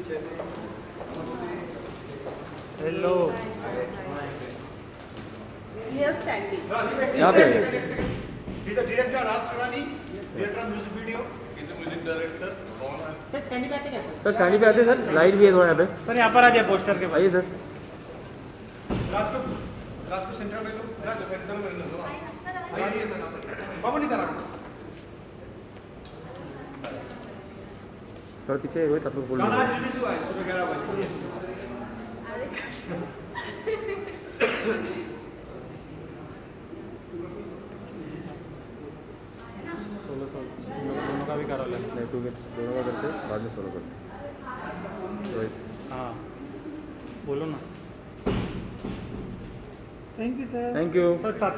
Hello यहाँ पे director Raj Surani, director music video, music director sir स्टैंडी पे आते हैं सर स्टैंडी पे आते हैं सर, लाइट भी है थोड़ा यहाँ पे सर। यहाँ पर आ जाए पोस्टर के आइए सर। राज को सेंटर में लो, राज सेंटर में लो। आइए सर, बाबू नहीं करा सर पीछे रोहित आप लोग बोल गाना आज रिलीज हुआ है सुबह 11 बजे। 16 दोनों का भी करा लेना। नहीं टू दोनों का करते बाद में सोलो करते रोहित। हाँ बोलो ना। Thank you sir. Thank you sir साथ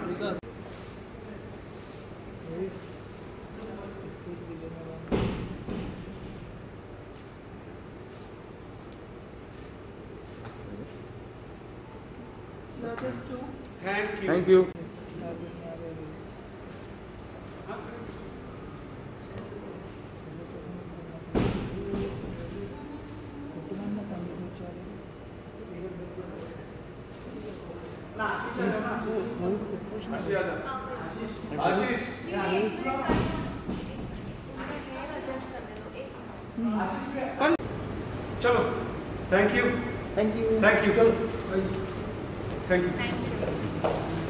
थैंक यू। चलो thank you thank you. Thank you thank you.